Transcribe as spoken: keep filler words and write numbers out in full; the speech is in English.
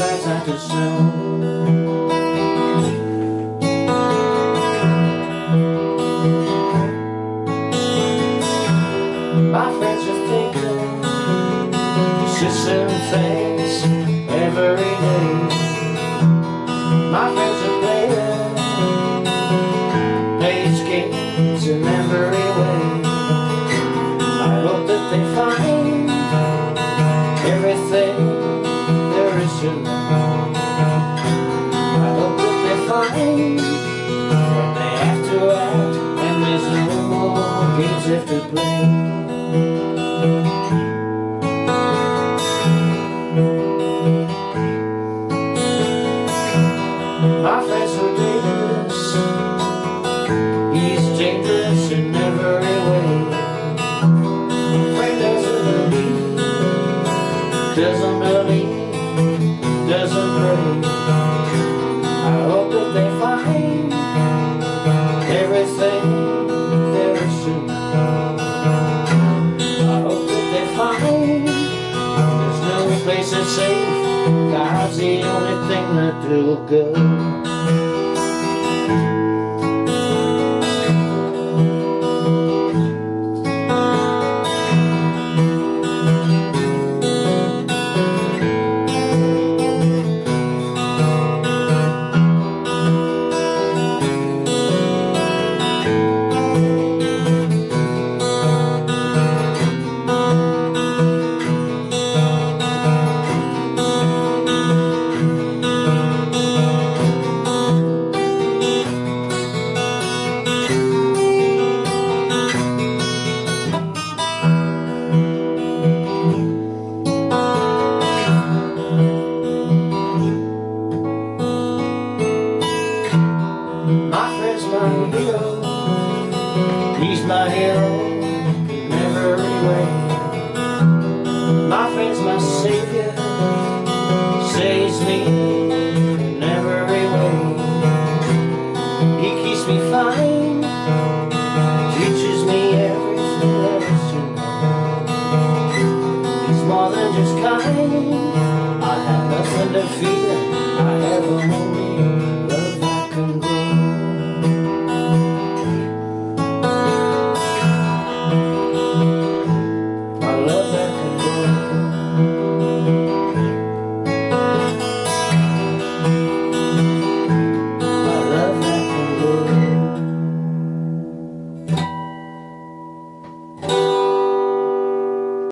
rides out the snow. My friends are thinking system things every day. My friends are playing page games in every way. I hope that they find everything there is to know. I hope that they find what they have to act, and there's no more games left to play. My friend's so dangerous, he's dangerous in every way. My friend doesn't believe, doesn't believe, doesn't pray. I hope that they find everything there is to know. I hope that they find there's no place that's safe. God's the only thing that will go. My friend's my hero, he's my hero in every way. My friend's my savior, saves me in every way. He keeps me fine, teaches me everything there is to know. He's more than just kind, I have nothing to fear.